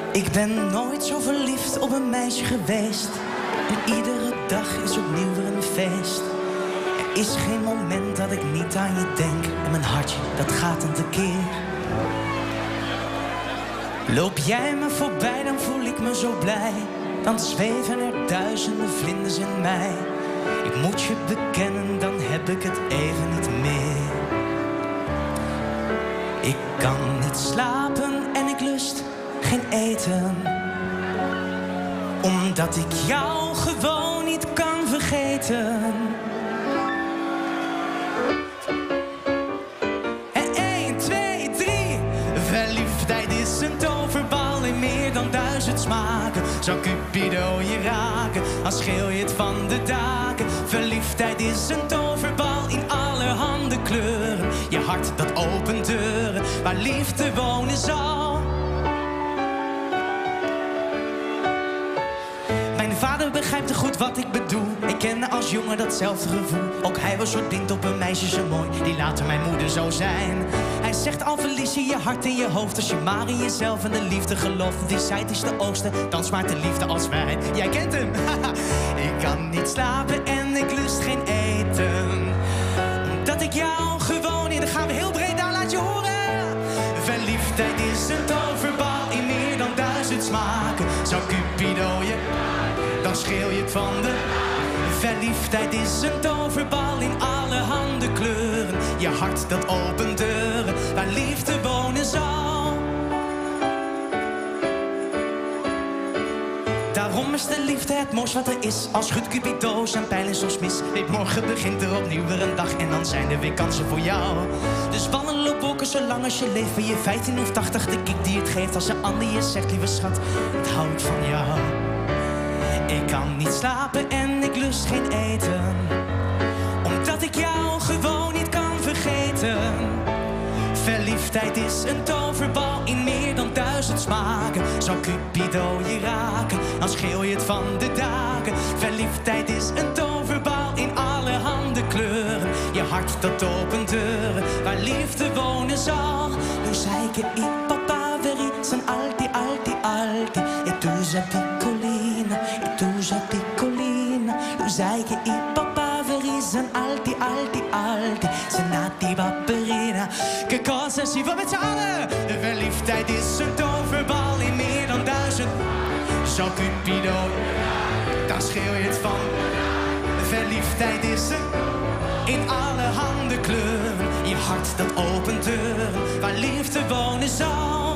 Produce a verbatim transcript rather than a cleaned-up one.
Ik ben nooit zo verliefd op een meisje geweest. En iedere dag is opnieuw weer een feest. Er is geen moment dat ik niet aan je denk. En mijn hartje, dat gaat een tekeer. Loop jij me voorbij, dan voel ik me zo blij. Dan zweven er duizenden vlinders in mij. Ik moet je bekennen, dan heb ik het even niet meer. Ik kan niet slapen en ik lust geen eten. Omdat ik jou gewoon niet kan vergeten. En één, twee, drie. Verliefdheid is een toverbal in meer dan duizend smaken. Zou Cupido je raken, als schreeuw je het van de daken. Verliefdheid is een toverbal in allerhande kleuren. Je hart dat opent deuren, waar liefde wonen zal. Mijn vader begrijpt te goed wat ik bedoel. Ik kende als jongen datzelfde gevoel. Ook hij was zo blind op een meisje zo mooi, die later mijn moeder zou zijn. Hij zegt al verlies je je hart in je hoofd als je maar in jezelf en de liefde gelooft. Die zijt is de oogsten, dan smaakt de liefde als wijn. Jij kent hem. Ik kan niet slapen en ik lust geen eten. Omdat ik jou gewoon in, dan gaan we heel breed aan, laat je horen. Verliefdheid is een toverbal in meer dan duizend smaken. Zou Cupido je, dan schreeuw je het van de... Verliefdheid is een toverbal in allerhande kleuren. Je hart dat opent deuren, waar liefde wonen zal. Daarom is de liefde het mooist wat er is. Als schudt Cupido zijn pijlen soms mis. Weet, morgen begint er opnieuw weer een dag en dan zijn er weer kansen voor jou. Dus wandelen op wolken zolang als je leeft. Ben je vijftien of tachtig, de kick die het geeft. Als een ander je zegt, lieve schat, wat hou ik van jou. Ik kan niet slapen en ik lust geen eten. Omdat ik jou gewoon niet kan vergeten. Verliefdheid is een toverbal in meer dan duizend smaken. Zou Cupido je raken, dan schreeuw je het van de daken. Verliefdheid is een toverbal in allerhande kleuren. Je hart dat opent deuren, waar liefde wonen zal. Nu sai che i papaveri son alti, alti, alti. E tu sei piccolina, e tu sei piccolina. Nu sai che i papaveri son alti, alti, alti. Sei nati paperina. Che cosa si fa met z'n allen? De verliefdheid is een toverbal in meer dan duizend. Zou Cupido, dan schreeuw je het van. Verliefdheid is een in allerhande kleuren. Je hart dat opent deuren, waar liefde wonen zal.